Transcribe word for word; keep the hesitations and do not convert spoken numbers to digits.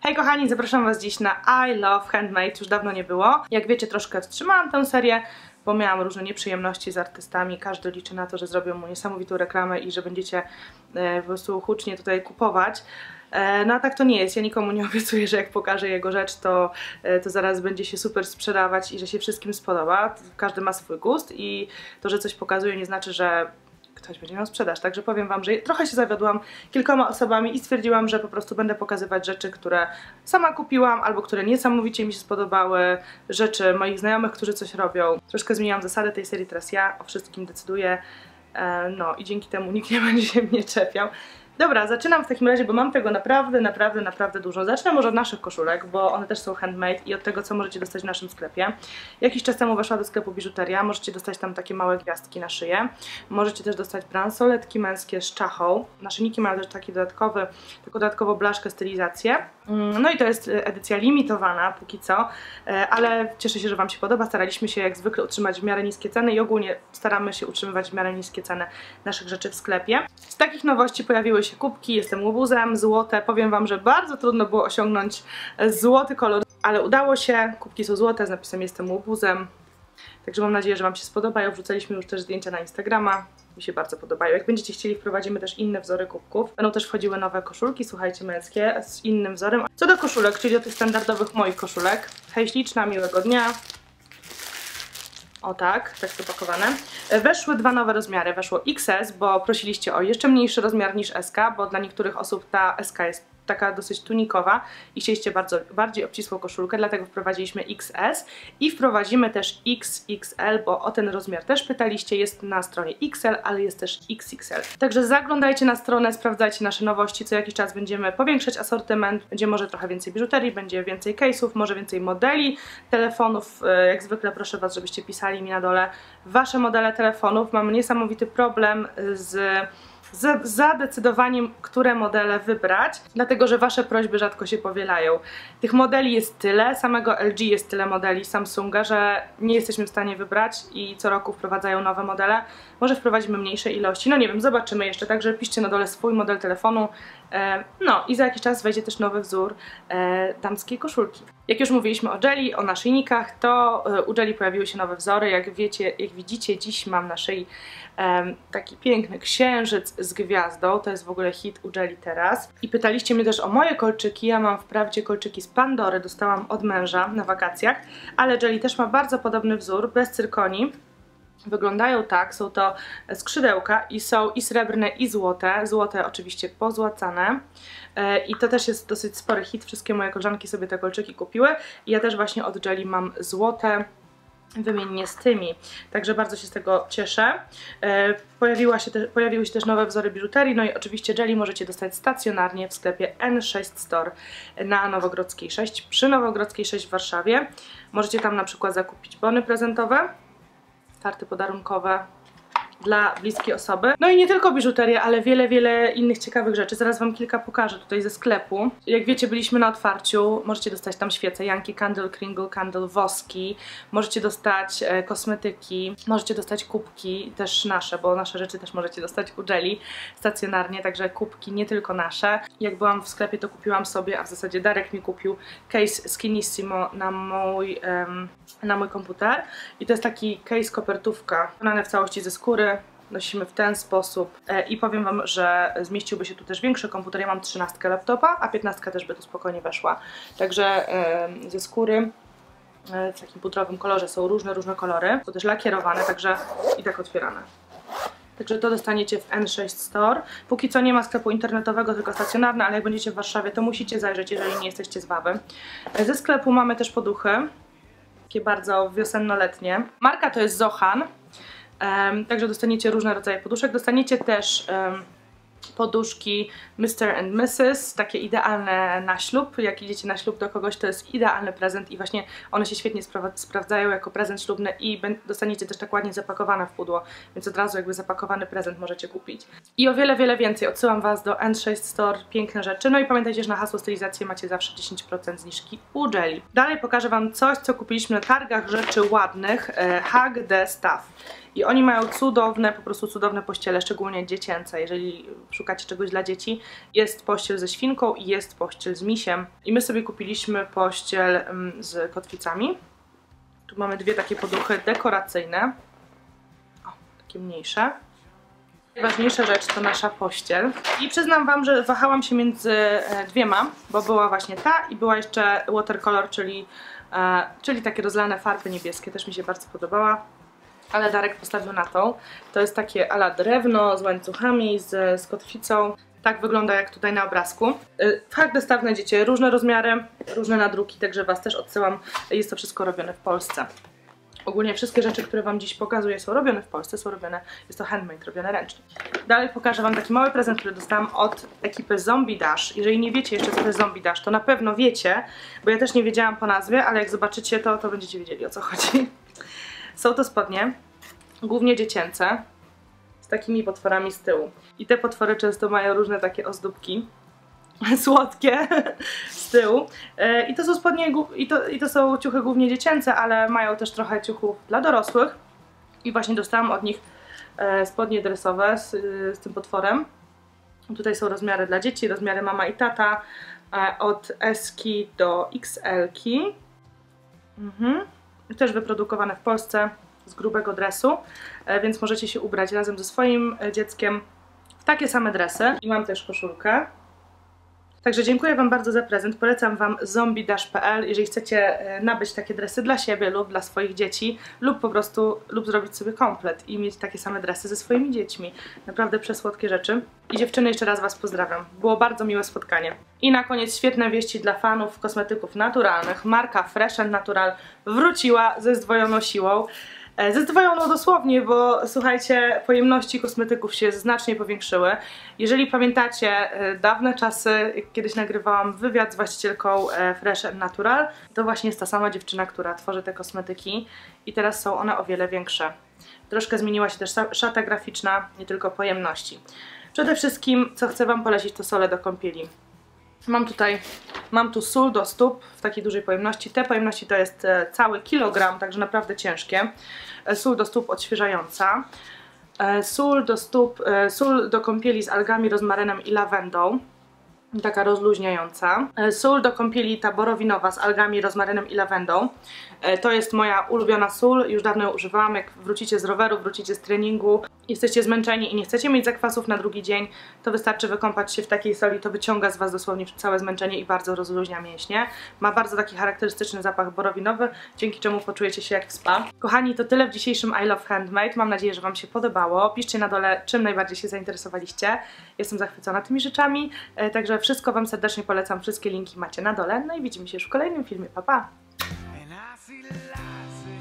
Hej kochani, zapraszam was dziś na I Love Handmade, już dawno nie było. Jak wiecie, troszkę wstrzymałam tę serię, bo miałam różne nieprzyjemności z artystami. Każdy liczy na to, że zrobią mu niesamowitą reklamę i że będziecie e, po prostu hucznie tutaj kupować. E, no a tak to nie jest, ja nikomu nie obiecuję, że jak pokażę jego rzecz, to, e, to zaraz będzie się super sprzedawać i że się wszystkim spodoba. Każdy ma swój gust i to, że coś pokazuje, nie znaczy, że ktoś będzie miał sprzedaż, także powiem wam, że trochę się zawiodłam kilkoma osobami i stwierdziłam, że po prostu będę pokazywać rzeczy, które sama kupiłam albo które niesamowicie mi się spodobały, rzeczy moich znajomych, którzy coś robią. Troszkę zmieniłam zasady tej serii, teraz ja o wszystkim decyduję, no i dzięki temu nikt nie będzie się mnie czepiał. Dobra, zaczynam w takim razie, bo mam tego naprawdę, naprawdę, naprawdę dużo. Zacznę może od naszych koszulek, bo one też są handmade i od tego, co możecie dostać w naszym sklepie. Jakiś czas temu weszła do sklepu biżuteria, możecie dostać tam takie małe gwiazdki na szyję. Możecie też dostać bransoletki męskie z czachą. Naszyjniki mają też taki dodatkowy, taką dodatkową blaszkę, stylizację. No i to jest edycja limitowana póki co, ale cieszę się, że wam się podoba. Staraliśmy się jak zwykle utrzymać w miarę niskie ceny i ogólnie staramy się utrzymywać w miarę niskie ceny naszych rzeczy w sklepie. Z takich nowości pojawiły się kubki, jestem łobuzem, złote. Powiem wam, że bardzo trudno było osiągnąć złoty kolor, ale udało się. Kubki są złote z napisem jestem łobuzem. Także mam nadzieję, że wam się spodobają. Wrzucaliśmy już też zdjęcia na Instagrama. Mi się bardzo podobają. Jak będziecie chcieli, wprowadzimy też inne wzory kubków. Będą też wchodziły nowe koszulki, słuchajcie, męskie, z innym wzorem. Co do koszulek, czyli do tych standardowych moich koszulek. Hej śliczna, miłego dnia. O tak, tak zapakowane. Weszły dwa nowe rozmiary. Weszło X S, bo prosiliście o jeszcze mniejszy rozmiar niż S K, bo dla niektórych osób ta S K jest taka dosyć tunikowa i chcieliście bardzo, bardziej obcisłą koszulkę, dlatego wprowadziliśmy X S i wprowadzimy też X X L, bo o ten rozmiar też pytaliście, jest na stronie X L, ale jest też X X L. Także zaglądajcie na stronę, sprawdzajcie nasze nowości, co jakiś czas będziemy powiększać asortyment, będzie może trochę więcej biżuterii, będzie więcej case'ów, może więcej modeli telefonów, jak zwykle proszę was, żebyście pisali mi na dole wasze modele telefonów. Mamy niesamowity problem z Z zadecydowaniem, które modele wybrać, dlatego że wasze prośby rzadko się powielają. Tych modeli jest tyle, samego L G jest tyle modeli, Samsunga, że nie jesteśmy w stanie wybrać i co roku wprowadzają nowe modele. Może wprowadzimy mniejsze ilości, no nie wiem, zobaczymy jeszcze, także piszcie na dole swój model telefonu. E, no i za jakiś czas wejdzie też nowy wzór e, damskiej koszulki. Jak już mówiliśmy o Jelly, o naszyjnikach, to e, u Jelly pojawiły się nowe wzory. Jak wiecie, jak widzicie, dziś mam na szyi e, taki piękny księżyc z gwiazdą. To jest w ogóle hit u Jelly teraz. I pytaliście mnie też o moje kolczyki. Ja mam wprawdzie kolczyki z Pandory, dostałam od męża na wakacjach, ale Jelly też ma bardzo podobny wzór, bez cyrkonii. Wyglądają tak, są to skrzydełka i są i srebrne, i złote. Złote oczywiście pozłacane. I to też jest dosyć spory hit. Wszystkie moje koleżanki sobie te kolczyki kupiły. I ja też właśnie od Jelly mam złote wymiennie z tymi. Także bardzo się z tego cieszę. Pojawiła się te, pojawiły się też nowe wzory biżuterii. No i oczywiście Jelly możecie dostać stacjonarnie w sklepie N sześć Store na Nowogrodzkiej sześć, przy Nowogrodzkiej sześć w Warszawie. Możecie tam na przykład zakupić bony prezentowe, karty podarunkowe dla bliskiej osoby. No i nie tylko biżuterię, ale wiele, wiele innych ciekawych rzeczy. Zaraz wam kilka pokażę tutaj ze sklepu. Jak wiecie, byliśmy na otwarciu. Możecie dostać tam świece, Yankee Candle, Kringle Candle, woski. Możecie dostać e, kosmetyki. Możecie dostać kubki, też nasze, bo nasze rzeczy też możecie dostać u Jelly stacjonarnie, także kubki nie tylko nasze. Jak byłam w sklepie, to kupiłam sobie, a w zasadzie Darek mi kupił case Skinissimo na mój, um, na mój komputer. I to jest taki case kopertówka, wykonany w całości ze skóry. Nosimy w ten sposób e, i powiem wam, że zmieściłby się tu też większy komputer. Ja mam trzynastkę laptopa, a piętnastka też by tu spokojnie weszła. Także e, ze skóry e, w takim pudrowym kolorze są różne, różne kolory. Są też lakierowane, także i tak otwierane. Także to dostaniecie w N sześć Store. Póki co nie ma sklepu internetowego, tylko stacjonarne, ale jak będziecie w Warszawie, to musicie zajrzeć, jeżeli nie jesteście z Wawy. E, ze sklepu mamy też poduchy, takie bardzo wiosenno-letnie. Marka to jest Zohan. Um, także dostaniecie różne rodzaje poduszek. Dostaniecie też um, poduszki mister and missus, takie idealne na ślub. Jak idziecie na ślub do kogoś, to jest idealny prezent i właśnie one się świetnie spra sprawdzają jako prezent ślubny i dostaniecie też tak ładnie zapakowane w pudło, więc od razu jakby zapakowany prezent możecie kupić. I o wiele, wiele więcej odsyłam was do N sześć Store, piękne rzeczy. No i pamiętajcie, że na hasło stylizację macie zawsze dziesięć procent zniżki u Jelly. Dalej pokażę wam coś, co kupiliśmy na targach rzeczy ładnych, e, Hug the Stuff. I oni mają cudowne, po prostu cudowne pościele, szczególnie dziecięce. Jeżeli szukacie czegoś dla dzieci, jest pościel ze świnką i jest pościel z misiem. I my sobie kupiliśmy pościel z kotwicami. Tu mamy dwie takie poduchy dekoracyjne. O, takie mniejsze. Najważniejsza rzecz to nasza pościel. I przyznam wam, że wahałam się między dwiema, bo była właśnie ta i była jeszcze watercolor, czyli, e, czyli takie rozlane farby niebieskie. Też mi się bardzo podobała. Ale Darek postawił na tą. To jest takie ala drewno z łańcuchami, z, z kotwicą. Tak wygląda jak tutaj na obrazku. Fakt staw znajdziecie różne rozmiary, różne nadruki, także was też odsyłam. Jest to wszystko robione w Polsce. Ogólnie wszystkie rzeczy, które wam dziś pokazuję, są robione w Polsce, są robione, jest to handmade, robione ręcznie. Dalej pokażę wam taki mały prezent, który dostałam od ekipy Zombie Dash. Jeżeli nie wiecie jeszcze, co to jest Zombie Dash, to na pewno wiecie, bo ja też nie wiedziałam po nazwie, ale jak zobaczycie to, to będziecie wiedzieli, o co chodzi. Są to spodnie, głównie dziecięce, z takimi potworami z tyłu. I te potwory często mają różne takie ozdóbki słodkie z tyłu. I to są spodnie, i to, i to są ciuchy głównie dziecięce, ale mają też trochę ciuchów dla dorosłych. I właśnie dostałam od nich spodnie dresowe z, z tym potworem. Tutaj są rozmiary dla dzieci, rozmiary mama i tata, od S-ki do X L-ki. Mhm. Też wyprodukowane w Polsce z grubego dresu, więc możecie się ubrać razem ze swoim dzieckiem w takie same dresy. I mam też koszulkę. Także dziękuję wam bardzo za prezent. Polecam wam zombie dash kropka p l, jeżeli chcecie nabyć takie dresy dla siebie lub dla swoich dzieci, lub po prostu lub zrobić sobie komplet i mieć takie same dresy ze swoimi dziećmi. Naprawdę przesłodkie rzeczy. I dziewczyny, jeszcze raz was pozdrawiam. Było bardzo miłe spotkanie. I na koniec świetne wieści dla fanów kosmetyków naturalnych. Marka Fresh and Natural wróciła ze zdwojoną siłą. Ze zdwojoną dosłownie, bo słuchajcie, pojemności kosmetyków się znacznie powiększyły. Jeżeli pamiętacie dawne czasy, kiedyś nagrywałam wywiad z właścicielką Fresh and Natural, to właśnie jest ta sama dziewczyna, która tworzy te kosmetyki i teraz są one o wiele większe. Troszkę zmieniła się też szata graficzna, nie tylko pojemności. Przede wszystkim, co chcę wam polecić, to sole do kąpieli. Mam tutaj, mam tu sól do stóp w takiej dużej pojemności. Te pojemności to jest cały kilogram, także naprawdę ciężkie. Sól do stóp odświeżająca. Sól do stóp, sól do kąpieli z algami, rozmarynem i lawendą. Taka rozluźniająca. Sól do kąpieli ta borowinowa z algami, rozmarynem i lawendą. To jest moja ulubiona sól, już dawno ją używałam. Jak wrócicie z roweru, wrócicie z treningu, jesteście zmęczeni i nie chcecie mieć zakwasów na drugi dzień, to wystarczy wykąpać się w takiej soli, to wyciąga z was dosłownie całe zmęczenie i bardzo rozluźnia mięśnie. Ma bardzo taki charakterystyczny zapach borowinowy, dzięki czemu poczujecie się jak w spa. Kochani, to tyle w dzisiejszym I Love Handmade. Mam nadzieję, że wam się podobało. Piszcie na dole, czym najbardziej się zainteresowaliście. Jestem zachwycona tymi rzeczami, także wszystko wam serdecznie polecam. Wszystkie linki macie na dole. No i widzimy się już w kolejnym filmie. Pa, pa!